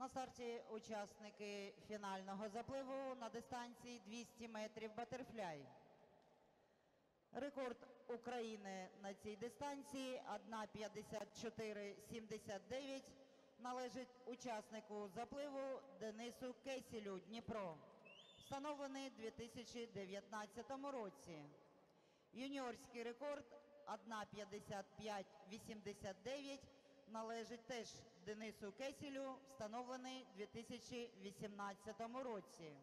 На старті учасники фінального запливу на дистанції 200 метрів батерфляй. Рекорд України на цій дистанції 1:54:79 належить учаснику запливу Денису Кесілю, Дніпро, встановлений у 2019 році. Юніорський рекорд 1:55:89 належить теж Денису Кесілю, встановлений у 2018 році.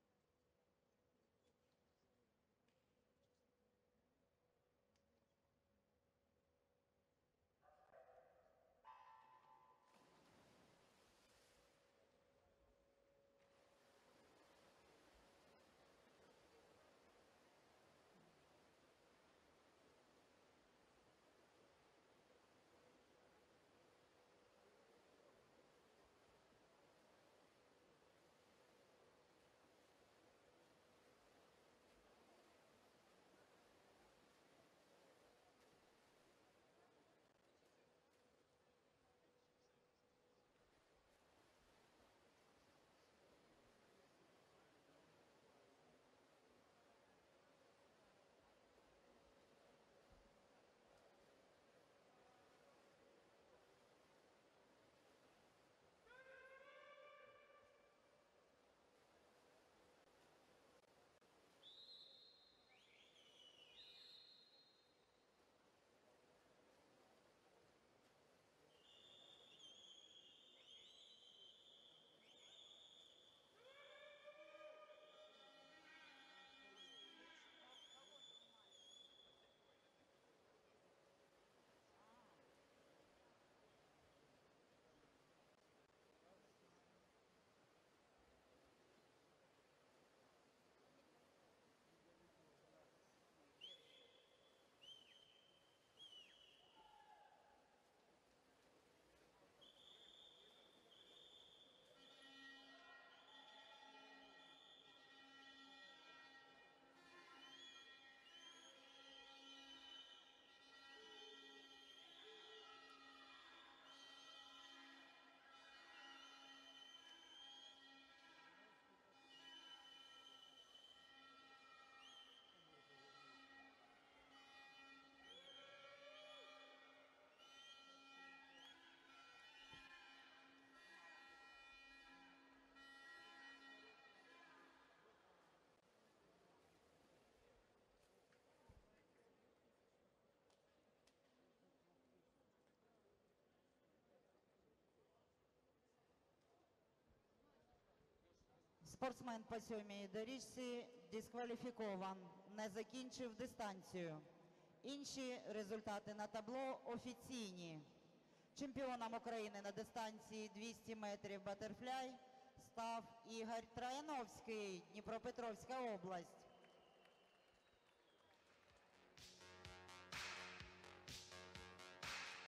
Спортсмен по сьомій доріжці дискваліфікован, не закінчив дистанцію. Інші результати на табло офіційні. Чемпіоном України на дистанції 200 метрів батерфляй став Ігор Трояновський, Дніпропетровська область.